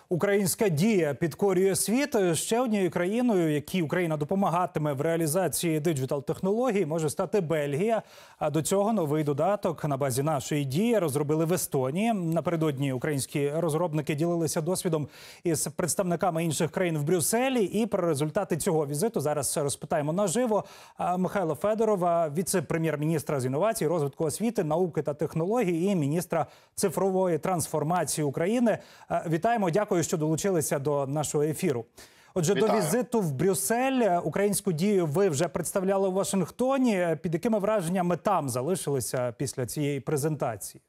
Українська дія підкорює світ. Ще однією країною, якій Україна допомагатиме в реалізації диджитал-технологій, може стати Бельгія. А до цього новий додаток на базі нашої дії розробили в Естонії. Напередодні українські розробники ділилися досвідом із представниками інших країн в Брюсселі. І про результати цього візиту зараз розпитаємо наживо Михайла Федорова, віце-прем'єр-міністра з інновацій, розвитку освіти, науки та технологій і міністра цифрової трансформації України. Вітаємо, дякую, що долучилися до нашого ефіру. Отже, Вітаю. До візиту в Брюссель українську дію ви вже представляли у Вашингтоні. Під якими враженнями там залишилися після цієї презентації?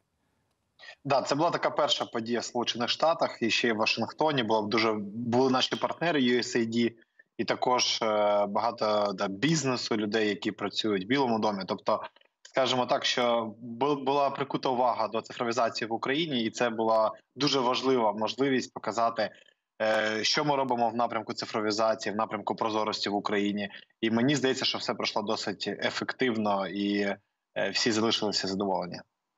Да, це була така перша подія в Сполучених Штатах, і ще й в Вашингтоні. Були наші партнери USAID, і також багато бізнесу, людей, які працюють в Білому домі. Тобто, скажімо так, що була прикута увага до цифровізації в Україні, і це була дуже важлива можливість показати, що ми робимо в напрямку цифровізації, в напрямку прозорості в Україні. І мені здається, що все пройшло досить ефективно, і всі залишилися задоволені.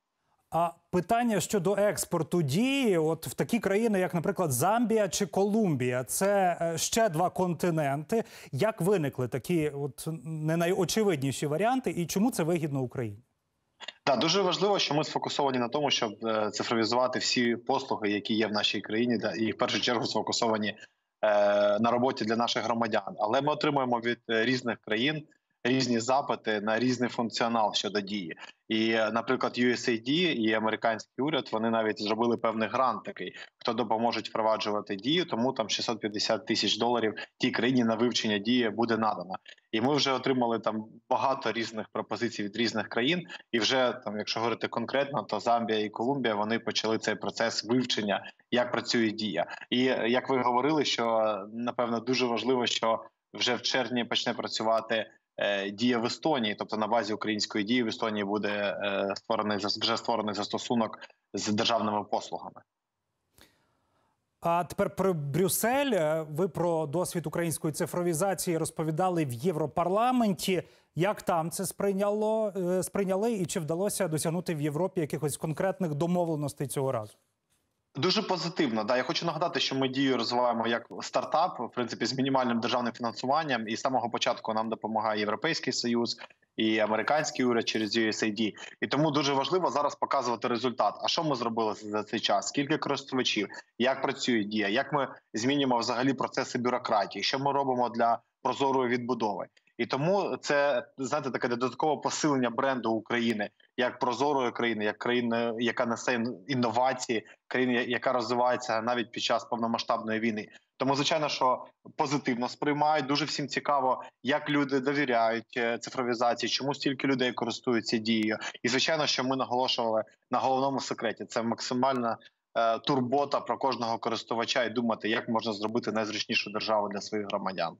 А питання щодо експорту дії, от в такі країни, як, наприклад, Замбія чи Колумбія, це ще два континенти. Як виникли такі от не найочевидніші варіанти, і чому це вигідно Україні? Так, дуже важливо, що ми сфокусовані на тому, щоб цифровізувати всі послуги, які є в нашій країні, і в першу чергу сфокусовані на роботі для наших громадян. Але ми отримуємо від різних країн різні запити на різний функціонал щодо дії. І, наприклад, USAID і американський уряд, вони навіть зробили певний грант такий, хто допоможе впроваджувати дію, тому там $650 тисяч тій країні на вивчення дії буде надано. І ми вже отримали там багато різних пропозицій від різних країн, і вже там, якщо говорити конкретно, то Замбія і Колумбія, вони почали цей процес вивчення, як працює дія. І як ви говорили, що, напевно, дуже важливо, що вже в червні почне працювати дія в Естонії, тобто на базі української дії в Естонії буде вже створений застосунок з державними послугами. А тепер про Брюссель. Ви про досвід української цифровізації розповідали в Європарламенті. Як там це сприйняли і чи вдалося досягнути в Європі якихось конкретних домовленостей цього разу? Дуже позитивно. Да, я хочу нагадати, що ми дію розвиваємо як стартап, в принципі, з мінімальним державним фінансуванням. І з самого початку нам допомагає Європейський Союз і американський уряд через USAID. І тому дуже важливо зараз показувати результат. А що ми зробили за цей час? Скільки користувачів? Як працює дія? Як ми змінюємо взагалі процеси бюрократії? Що ми робимо для прозорої відбудови? І тому це, знаєте, таке додаткове посилення бренду України як прозорої країни, як країни, яка несе інновації, країни, яка розвивається навіть під час повномасштабної війни. Тому, звичайно, що позитивно сприймають. Дуже всім цікаво, як люди довіряють цифровізації, чому стільки людей користуються дією. І, звичайно, що ми наголошували на головному секреті – це максимальна турбота про кожного користувача і думати, як можна зробити найзручнішу державу для своїх громадян.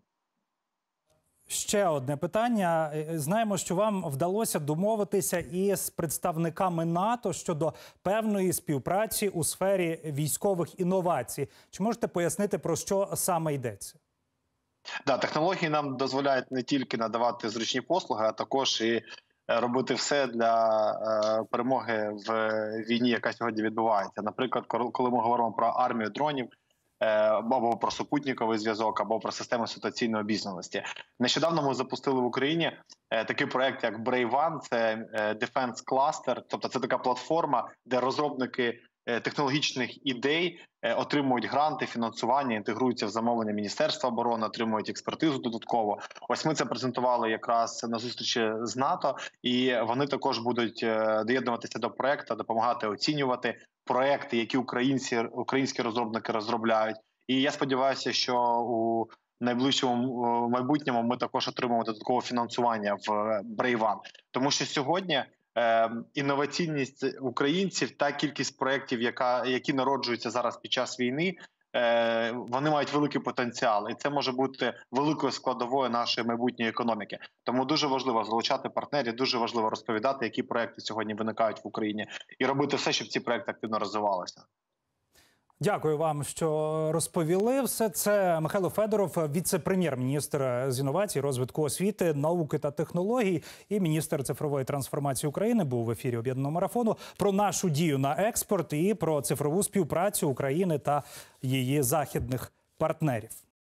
Ще одне питання. Знаємо, що вам вдалося домовитися із представниками НАТО щодо певної співпраці у сфері військових інновацій. Чи можете пояснити, про що саме йдеться? Да, технології нам дозволяють не тільки надавати зручні послуги, а також і робити все для перемоги в війні, яка сьогодні відбувається. Наприклад, коли ми говоримо про армію дронів, або про супутниковий зв'язок, або про систему ситуаційної обізнаності. Нещодавно ми запустили в Україні такий проект, як Brave One, це Defense Cluster, тобто це така платформа, де розробники технологічних ідей отримують гранти, фінансування, інтегруються в замовлення Міністерства оборони, отримують експертизу додатково. Ось ми це презентували якраз на зустрічі з НАТО, і вони також будуть доєднуватися до проекту, допомагати оцінювати проекти, які українські розробники розробляють. І я сподіваюся, що у найближчому майбутньому ми також отримаємо додаткове фінансування в Brave One. Тому що сьогодні інноваційність українців та кількість проєктів, які народжуються зараз під час війни, вони мають великий потенціал. І це може бути великою складовою нашої майбутньої економіки. Тому дуже важливо залучати партнерів, дуже важливо розповідати, які проєкти сьогодні виникають в Україні, і робити все, щоб ці проєкти активно розвивалися. Дякую вам, що розповіли все це. Михайло Федоров, віце-прем'єр-міністр з інновацій, розвитку освіти, науки та технологій і міністр цифрової трансформації України, був в ефірі Об'єднаного марафону про нашу дію на експорт і про цифрову співпрацю України та її західних партнерів.